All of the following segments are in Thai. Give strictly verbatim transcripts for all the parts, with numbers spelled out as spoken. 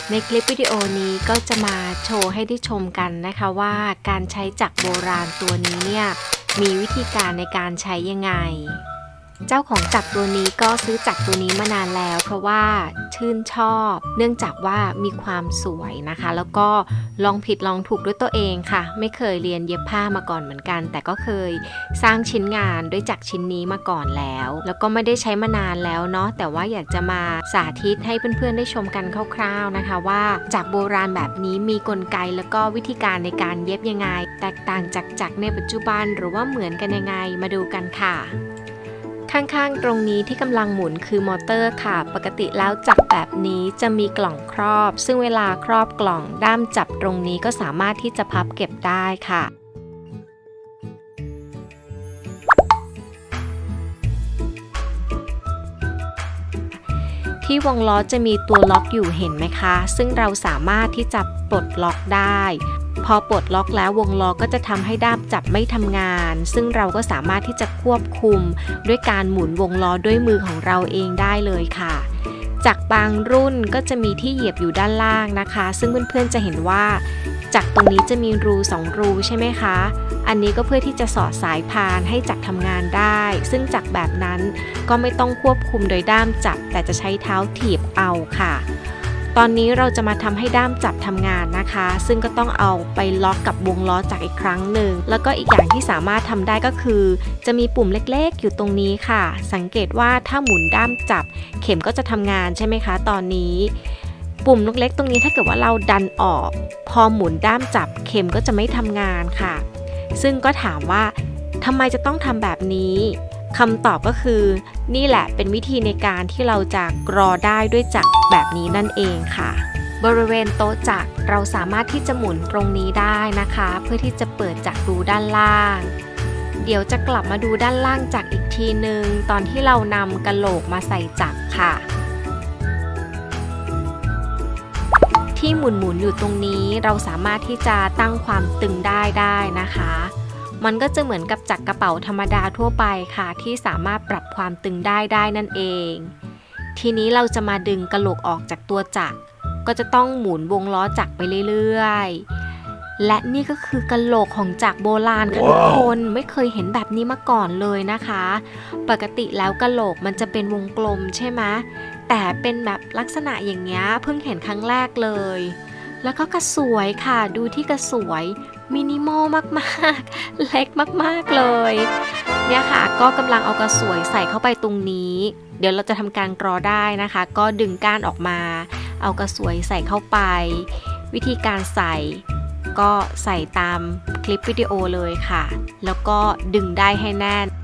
ในคลิปวิดีโอนี้ก็จะมาโชว์ให้ได้ชมกันนะคะว่าการใช้จักรโบราณตัวนี้เนี่ยมีวิธีการในการใช้ยังไงเจ้าของจักรตัวนี้ก็ซื้อจักรตัวนี้มานานแล้วเพราะว่าชื่นชอบเนื่องจากว่ามีความสวยนะคะแล้วก็ลองผิดลองถูกด้วยตัวเองค่ะไม่เคยเรียนเย็บผ้ามาก่อนเหมือนกันแต่ก็เคยสร้างชิ้นงานด้วยจักรชิ้นนี้มาก่อนแล้วแล้วก็ไม่ได้ใช้มานานแล้วเนาะแต่ว่าอยากจะมาสาธิตให้เพื่อนๆได้ชมกันคร่าวๆนะคะว่าจักรโบราณแบบนี้มีกลไกแล้วก็วิธีการในการเย็บยังไงแตกต่างจากจักรในปัจจุบันหรือว่าเหมือนกันยังไงมาดูกันค่ะข้างๆตรงนี้ที่กำลังหมุนคือมอเตอร์ค่ะปกติแล้วจักรแบบนี้จะมีกล่องครอบซึ่งเวลาครอบกล่องด้ามจับตรงนี้ก็สามารถที่จะพับเก็บได้ค่ะที่วงล้อจะมีตัวล็อกอยู่เห็นไหมคะซึ่งเราสามารถที่จะปลดล็อกได้พอปลดล็อกแล้ววงล้อก็จะทำให้ด้ามจับไม่ทำงานซึ่งเราก็สามารถที่จะควบคุมด้วยการหมุนวงล้อด้วยมือของเราเองได้เลยค่ะจักรบางรุ่นก็จะมีที่เหยียบอยู่ด้านล่างนะคะซึ่งเพื่อนๆจะเห็นว่าจักรตรงนี้จะมีรูสองรูใช่ไหมคะอันนี้ก็เพื่อที่จะสอดสายพานให้จักรทำงานได้ซึ่งจักรแบบนั้นก็ไม่ต้องควบคุมโดยด้ามจับแต่จะใช้เท้าถีบเอาค่ะตอนนี้เราจะมาทำให้ด้ามจับทำงานนะคะซึ่งก็ต้องเอาไปล็อกกับวงล้อจักรอีกครั้งหนึ่งแล้วก็อีกอย่างที่สามารถทำได้ก็คือจะมีปุ่มเล็กๆอยู่ตรงนี้ค่ะสังเกตว่าถ้าหมุนด้ามจับเข็มก็จะทำงานใช่ไหมคะตอนนี้ปุ่มเล็กๆตรงนี้ถ้าเกิดว่าเราดันออกพอหมุนด้ามจับเข็มก็จะไม่ทำงานค่ะซึ่งก็ถามว่าทำไมจะต้องทำแบบนี้คำตอบก็คือนี่แหละเป็นวิธีในการที่เราจะกรอได้ด้วยจักรแบบนี้นั่นเองค่ะบริเวณโต๊ะจักรเราสามารถที่จะหมุนตรงนี้ได้นะคะเพื่อที่จะเปิดจักรดูด้านล่างเดี๋ยวจะกลับมาดูด้านล่างจักรอีกทีหนึ่งตอนที่เรานำกะโหลกมาใส่จักรค่ะที่หมุนๆอยู่ตรงนี้เราสามารถที่จะตั้งความตึงได้ได้นะคะมันก็จะเหมือนกับจักรกระเป๋าธรรมดาทั่วไปค่ะที่สามารถปรับความตึงได้ได้นั่นเองทีนี้เราจะมาดึงกะโหลกออกจากตัวจักรก็จะต้องหมุนวงล้อจักรไปเรื่อยๆและนี่ก็คือกะโหลกของจักรโบราณค่ะทุกคนไม่เคยเห็นแบบนี้มาก่อนเลยนะคะปกติแล้วกะโหลกมันจะเป็นวงกลมใช่ไหมแต่เป็นแบบลักษณะอย่างเงี้ยเพิ่งเห็นครั้งแรกเลยแล้วก็กระสวยค่ะดูที่กระสวยมินิมอลมากๆเล็กมากๆเลยเนี่ยค่ะก็กำลังเอากระสวยใส่เข้าไปตรงนี้เดี๋ยวเราจะทำการกรอได้นะคะก็ดึงก้านออกมาเอากระสวยใส่เข้าไปวิธีการใส่ก็ใส่ตามคลิปวิดีโอเลยค่ะแล้วก็ดึงได้ให้แน่น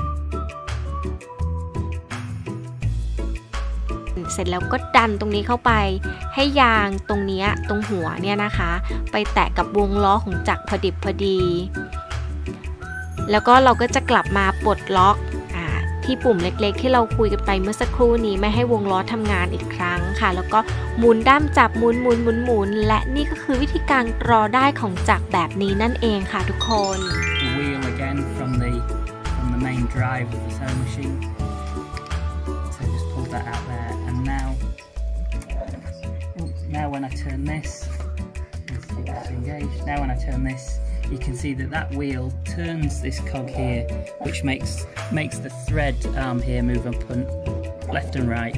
เสร็จแล้วก็ดันตรงนี้เข้าไปให้ยางตรงนี้ตรงหัวเนี่ยนะคะไปแตะกับวงล้อของจักรพอดิบพอดีแล้วก็เราก็จะกลับมาปลดล็อกอ่าที่ปุ่มเล็กๆที่เราคุยกันไปเมื่อสักครู่นี้ไม่ให้วงล้อทำงานอีกครั้งค่ะแล้วก็หมุนด้ามจับหมุนหมุนหมุนหมุนและนี่ก็คือวิธีการกรอได้ของจักรแบบนี้นั่นเองค่ะทุกคน The wheel again from the from the main drive of the sewing machine. So just pull that out there. Now, now when I turn this, it's engaged. Now when I turn this, you can see that that wheel turns this cog here, which makes makes the thread arm here move up and left and right.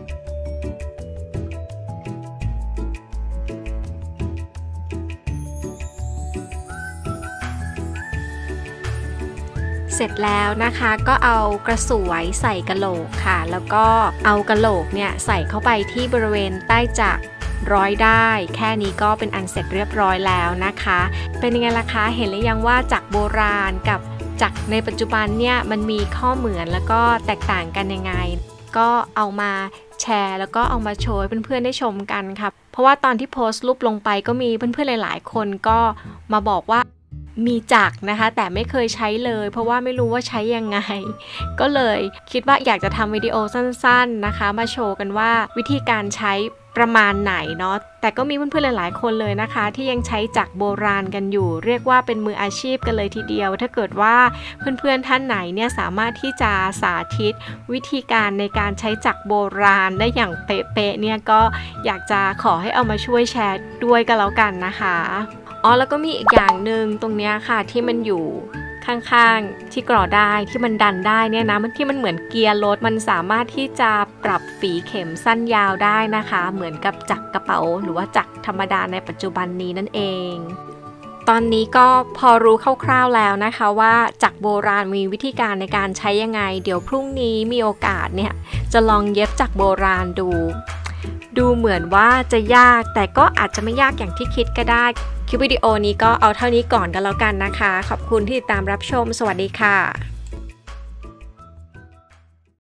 เสร็จแล้วนะคะก็เอากระสวยใส่กะโหลกค่ะแล้วก็เอากะโหลกเนี่ยใส่เข้าไปที่บริเวณใต้จักรร้อยได้แค่นี้ก็เป็นอันเสร็จเรียบร้อยแล้วนะคะเป็นยังไงล่ะคะเห็นหรือยังว่าจักรโบราณกับจักรในปัจจุบันเนี่ยมันมีข้อเหมือนแล้วก็แตกต่างกันยังไงก็เอามาแชร์แล้วก็เอามาโชว์ให้เพื่อนๆได้ชมกันค่ะเพราะว่าตอนที่โพสต์รูปลงไปก็มีเพื่อนๆหลายๆคนก็มาบอกว่ามีจักรนะคะแต่ไม่เคยใช้เลยเพราะว่าไม่รู้ว่าใช้ยังไงก็เลยคิดว่าอยากจะทำวิดีโอสั้นๆนะคะมาโชว์กันว่าวิธีการใช้ประมาณไหนเนาะแต่ก็มีเพื่อนๆหลายๆคนเลยนะคะที่ยังใช้จักรโบราณกันอยู่เรียกว่าเป็นมืออาชีพกันเลยทีเดียวถ้าเกิดว่าเพื่อนๆท่านไหนเนี่ยสามารถที่จะสาธิตวิธีการในการใช้จักรโบราณได้อย่างเป๊ะๆเนี่ยก็อยากจะขอให้เอามาช่วยแชร์ด้วยก็แล้วกันนะคะอ๋อแล้วก็มีอีกอย่างหนึ่งตรงเนี้ยค่ะที่มันอยู่ข้างๆที่กรอได้ที่มันดันได้เนี่ยนะมันที่มันเหมือนเกียร์รถมันสามารถที่จะปรับฝีเข็มสั้นยาวได้นะคะเหมือนกับจักรกระเป๋าหรือว่าจักรธรรมดาในปัจจุบันนี้นั่นเองตอนนี้ก็พอรู้คร่าวๆแล้วนะคะว่าจักรโบราณมีวิธีการในการใช้ยังไงเดี๋ยวพรุ่งนี้มีโอกาสเนี่ยจะลองเย็บจักรโบราณดูดูเหมือนว่าจะยากแต่ก็อาจจะไม่ยากอย่างที่คิดก็ได้คลิปวิดีโอนี้ก็เอาเท่านี้ก่อนกันแล้วกันนะคะขอบคุณที่ติดตามรับชมสวัสดีค่ะ